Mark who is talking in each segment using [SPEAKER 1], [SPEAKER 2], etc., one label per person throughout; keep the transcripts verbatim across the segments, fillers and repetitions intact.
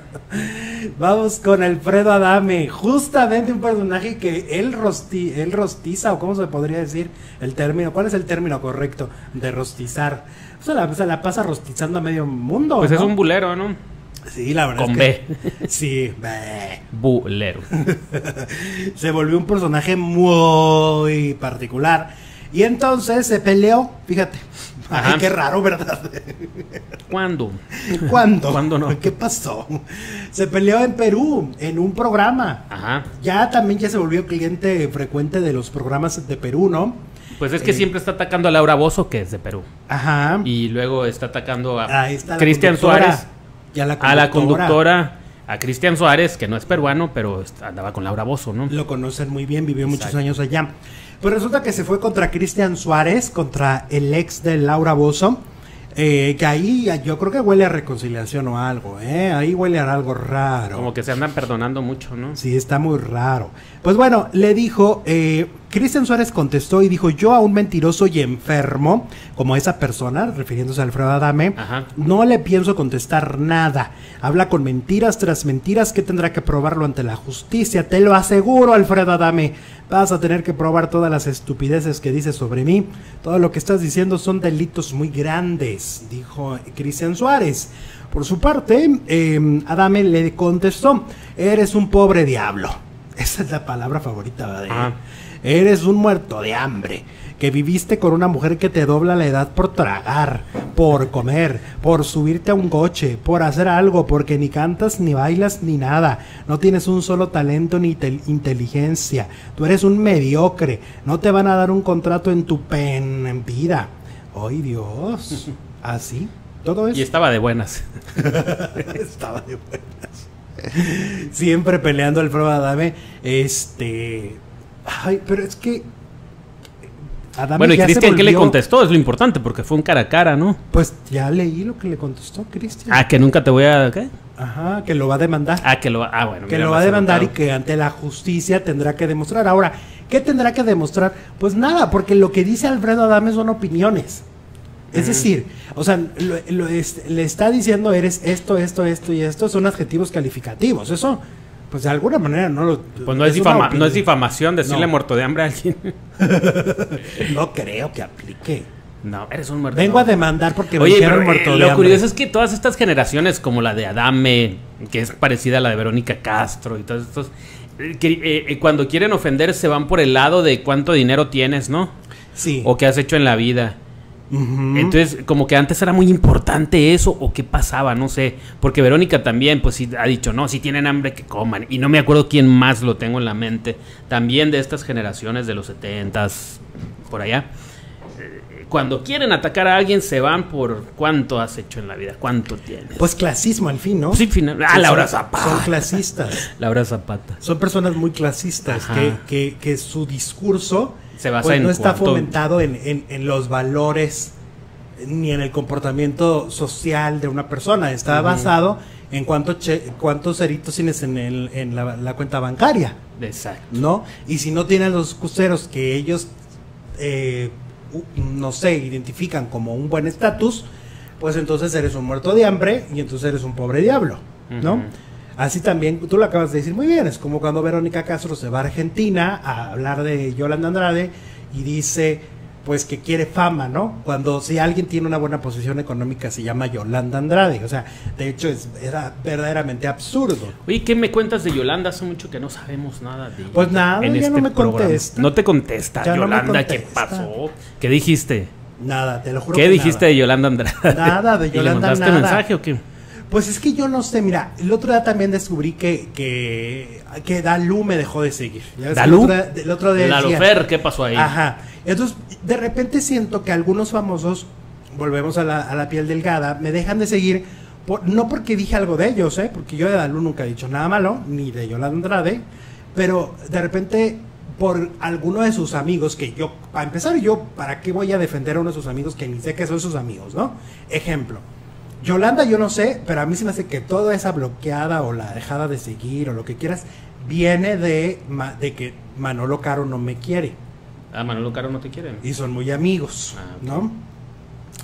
[SPEAKER 1] Vamos con Alfredo Adame, justamente un personaje que él, rosti, él rostiza, o cómo se podría decir el término, ¿cuál es el término correcto de rostizar? Se la, se la pasa rostizando a medio mundo,
[SPEAKER 2] pues, ¿no? Es un bulero, ¿no?
[SPEAKER 1] Sí, la verdad
[SPEAKER 2] con
[SPEAKER 1] es
[SPEAKER 2] B.
[SPEAKER 1] que sí, B.
[SPEAKER 2] Bulero.
[SPEAKER 1] Se volvió un personaje muy particular y entonces se peleó, fíjate. Ajá. Ay, qué raro, ¿verdad?
[SPEAKER 2] ¿Cuándo?
[SPEAKER 1] ¿Cuándo?
[SPEAKER 2] ¿Cuándo no?
[SPEAKER 1] ¿Qué pasó? Se peleó en Perú, en un programa.
[SPEAKER 2] Ajá.
[SPEAKER 1] Ya también ya se volvió cliente frecuente de los programas de Perú, ¿no?
[SPEAKER 2] Pues es que eh, siempre está atacando a Laura Bozzo, que es de Perú.
[SPEAKER 1] Ajá.
[SPEAKER 2] Y luego está atacando a
[SPEAKER 1] Cristian
[SPEAKER 2] Suárez.
[SPEAKER 1] Y a la
[SPEAKER 2] conductora. A la conductora. A Cristian Suárez, que no es peruano, pero andaba con Laura Bozzo, ¿no?
[SPEAKER 1] Lo conocen muy bien, vivió Exacto. muchos años allá. Pues resulta que se fue contra Cristian Suárez, contra el ex de Laura Bozzo, eh, que ahí yo creo que huele a reconciliación o algo, ¿eh? Ahí huele a algo raro.
[SPEAKER 2] Como que se andan perdonando mucho, ¿no?
[SPEAKER 1] Sí, está muy raro. Pues bueno, le dijo, eh, Cristian Suárez contestó y dijo, yo a un mentiroso y enfermo, como esa persona, refiriéndose a Alfredo Adame, Ajá. no le pienso contestar nada. Habla con mentiras tras mentiras que tendrá que probarlo ante la justicia. Te lo aseguro, Alfredo Adame. Vas a tener que probar todas las estupideces que dices sobre mí. Todo lo que estás diciendo son delitos muy grandes, dijo Cristian Suárez. Por su parte, eh, Adame le contestó, eres un pobre diablo. Esa es la palabra favorita de él. Ah. Eres un muerto de hambre, que viviste con una mujer que te dobla la edad por tragar, por comer, por subirte a un coche, por hacer algo, porque ni cantas, ni bailas, ni nada. No tienes un solo talento ni inteligencia. Tú eres un mediocre. No te van a dar un contrato en tu pen en vida. ¡Ay, Dios! ¿Así? Todo eso.
[SPEAKER 2] Y estaba de buenas.
[SPEAKER 1] Estaba de buenas. Siempre peleando Alfredo Adame. Este... Ay, pero es que...
[SPEAKER 2] Adame bueno, ¿y Cristian qué le contestó? Es lo importante, porque fue un cara a cara, ¿no?
[SPEAKER 1] Pues ya leí lo que le contestó Cristian.
[SPEAKER 2] Ah, que nunca te voy a... ¿qué?
[SPEAKER 1] Ajá, que lo va a demandar.
[SPEAKER 2] Ah, que lo va... Ah, bueno.
[SPEAKER 1] Que lo va a demandar y que ante la justicia tendrá que demostrar. Ahora, ¿qué tendrá que demostrar? Pues nada, porque lo que dice Alfredo Adame son opiniones. Es uh-huh. decir, o sea, lo, lo es, le está diciendo eres esto, esto, esto y esto, son adjetivos calificativos. Eso... Pues de alguna manera no lo...
[SPEAKER 2] Pues no es, es, difama, no es difamación decirle no. muerto de hambre a alguien.
[SPEAKER 1] No creo que aplique.
[SPEAKER 2] No, eres un muerto.
[SPEAKER 1] Vengo a demandar porque
[SPEAKER 2] Oye,
[SPEAKER 1] me dijeron
[SPEAKER 2] pero,
[SPEAKER 1] muerto
[SPEAKER 2] eh,
[SPEAKER 1] de
[SPEAKER 2] lo
[SPEAKER 1] hambre.
[SPEAKER 2] Lo curioso es que todas estas generaciones, como la de Adame, que es parecida a la de Verónica Castro y todos estos, eh, que, eh, cuando quieren ofender se van por el lado de cuánto dinero tienes, ¿no?
[SPEAKER 1] Sí.
[SPEAKER 2] O qué has hecho en la vida. Uh-huh. Entonces, como que antes era muy importante eso, o qué pasaba, no sé, porque Verónica también, pues sí, ha dicho, no, si tienen hambre que coman, y no me acuerdo quién más lo tengo en la mente, también de estas generaciones de los setentas, por allá, eh, cuando quieren atacar a alguien se van por cuánto has hecho en la vida, cuánto tienes.
[SPEAKER 1] Pues clasismo al fin, ¿no?
[SPEAKER 2] Sí, final. Ah,
[SPEAKER 1] sí,
[SPEAKER 2] Laura
[SPEAKER 1] son,
[SPEAKER 2] Zapata.
[SPEAKER 1] Son clasistas.
[SPEAKER 2] Laura Zapata.
[SPEAKER 1] Son personas muy clasistas, que, que, que su discurso...
[SPEAKER 2] Se basa
[SPEAKER 1] pues
[SPEAKER 2] en
[SPEAKER 1] no está
[SPEAKER 2] cuánto...
[SPEAKER 1] fomentado en, en, en los valores ni en el comportamiento social de una persona. Está uh-huh. basado en cuánto che, cuántos ceritos tienes en, el, en la, la cuenta bancaria.
[SPEAKER 2] Exacto.
[SPEAKER 1] ¿No? Y si no tienes los cuseros que ellos, eh, no sé, identifican como un buen estatus, pues entonces eres un muerto de hambre y entonces eres un pobre diablo, ¿no? Uh-huh. Así también, tú lo acabas de decir muy bien, es como cuando Verónica Castro se va a Argentina a hablar de Yolanda Andrade y dice, pues que quiere fama, ¿no? Cuando si alguien tiene una buena posición económica se llama Yolanda Andrade, o sea, de hecho es, era verdaderamente absurdo.
[SPEAKER 2] Oye, ¿qué me cuentas de Yolanda? Hace mucho que no sabemos nada de ella.
[SPEAKER 1] Pues nada, ya este no me programa. contesta.
[SPEAKER 2] No te contesta, ya Yolanda, no me contesta. ¿Qué pasó? ¿Qué dijiste?
[SPEAKER 1] Nada, te lo juro.
[SPEAKER 2] ¿Qué
[SPEAKER 1] que
[SPEAKER 2] dijiste
[SPEAKER 1] nada.
[SPEAKER 2] de Yolanda Andrade?
[SPEAKER 1] Nada, de Yolanda
[SPEAKER 2] ¿Y le mandaste
[SPEAKER 1] nada.
[SPEAKER 2] mensaje o qué?
[SPEAKER 1] Pues es que yo no sé, mira, el otro día también descubrí que que, que Dalú me dejó de seguir.
[SPEAKER 2] ¿Dalú?
[SPEAKER 1] El otro día
[SPEAKER 2] Lalo Fer, ¿qué pasó ahí?
[SPEAKER 1] Ajá. Entonces, de repente siento que algunos famosos, volvemos a la, a la piel delgada, me dejan de seguir, por, no porque dije algo de ellos, ¿eh? Porque yo de Dalú nunca he dicho nada malo, ni de Yolanda Andrade, pero de repente por alguno de sus amigos, que yo, para empezar yo, ¿para qué voy a defender a uno de sus amigos que ni sé que son sus amigos, ¿no? Ejemplo. Yolanda yo no sé, pero a mí se me hace que toda esa bloqueada o la dejada de seguir o lo que quieras viene de, de que Manolo Caro no me quiere.
[SPEAKER 2] Ah, Manolo Caro no te quiere.
[SPEAKER 1] Y son muy amigos, ah, okay. ¿no?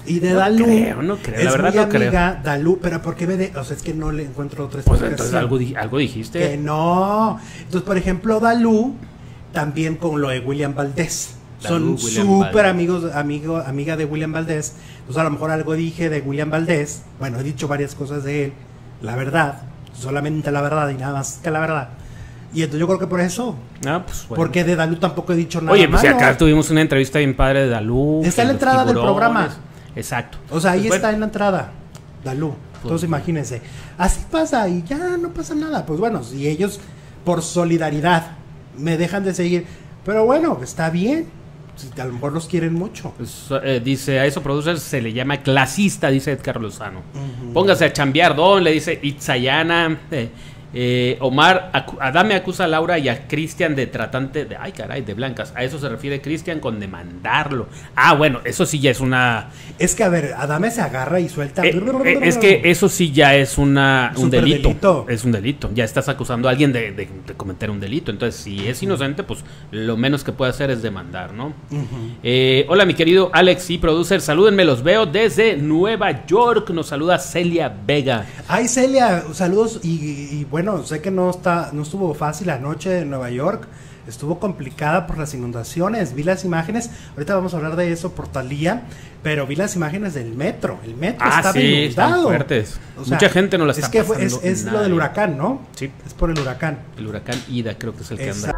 [SPEAKER 1] Y de
[SPEAKER 2] no
[SPEAKER 1] Dalú.
[SPEAKER 2] Creo, no creo,
[SPEAKER 1] es
[SPEAKER 2] la verdad
[SPEAKER 1] muy
[SPEAKER 2] no
[SPEAKER 1] amiga,
[SPEAKER 2] creo.
[SPEAKER 1] Dalú, pero ¿por qué me de.? O sea, es que no le encuentro otra
[SPEAKER 2] Pues
[SPEAKER 1] explicación.
[SPEAKER 2] entonces algo, di- algo dijiste.
[SPEAKER 1] Que no. Entonces, por ejemplo, Dalú, también con lo de William Valdés.
[SPEAKER 2] Dalú,
[SPEAKER 1] Son
[SPEAKER 2] William
[SPEAKER 1] súper
[SPEAKER 2] Valdés.
[SPEAKER 1] amigos, amigo, amiga de William Valdés. Entonces, a lo mejor algo dije de William Valdés. Bueno, he dicho varias cosas de él. La verdad, solamente la verdad y nada más que la verdad. Y entonces yo creo que por eso.
[SPEAKER 2] Ah, pues bueno.
[SPEAKER 1] Porque de Dalú tampoco he dicho nada
[SPEAKER 2] Oye, pues si
[SPEAKER 1] malo.
[SPEAKER 2] acá tuvimos una entrevista bien padre de Dalú.
[SPEAKER 1] Está en la
[SPEAKER 2] los
[SPEAKER 1] entrada del
[SPEAKER 2] tiburones.
[SPEAKER 1] programa.
[SPEAKER 2] Exacto.
[SPEAKER 1] O sea, ahí
[SPEAKER 2] Pues
[SPEAKER 1] está
[SPEAKER 2] bueno,
[SPEAKER 1] en la entrada, Dalú. Entonces imagínense, así pasa y ya no pasa nada. Pues bueno, si ellos por solidaridad me dejan de seguir, pero bueno, está bien. Si a lo mejor los quieren mucho.
[SPEAKER 2] pues, eh, dice, a eso producer se le llama clasista, dice Edgar Lozano. Póngase a chambear, don, le dice Itzayana. Eh, eh, Omar, acu- Adame acusa a Laura y a Cristian de tratante de, ay caray, de blancas. A eso se refiere Cristian con demandarlo. Ah, bueno, eso sí ya es una...
[SPEAKER 1] Es que a ver, Adame se agarra y suelta.
[SPEAKER 2] Eh, eh, es que eso sí ya es una, un
[SPEAKER 1] Súper
[SPEAKER 2] delito.
[SPEAKER 1] delito.
[SPEAKER 2] Es un delito. Ya estás acusando a alguien de, de- de cometer un delito. Entonces, si es inocente, pues lo menos que puede hacer es demandar, ¿no? Eh, hola, mi querido Alex y producer. Salúdenme, los veo desde Nueva York. Nos saluda Celia Vega.
[SPEAKER 1] Ay, Celia, saludos y, y bueno, sé que no está, no estuvo fácil la noche en Nueva York. Estuvo complicada por las inundaciones. Vi las imágenes. Ahorita vamos a hablar de eso por Talía. Pero vi las imágenes del metro. El metro
[SPEAKER 2] Ah,
[SPEAKER 1] estaba
[SPEAKER 2] sí, están
[SPEAKER 1] inundado.
[SPEAKER 2] fuertes.
[SPEAKER 1] O sea,
[SPEAKER 2] Mucha gente no la está
[SPEAKER 1] Es que fue- es,
[SPEAKER 2] pasando
[SPEAKER 1] es lo
[SPEAKER 2] nada
[SPEAKER 1] del
[SPEAKER 2] bien.
[SPEAKER 1] huracán, ¿no?
[SPEAKER 2] Sí.
[SPEAKER 1] Es por el huracán.
[SPEAKER 2] El huracán Ida creo que es el que
[SPEAKER 1] Esa-
[SPEAKER 2] anda.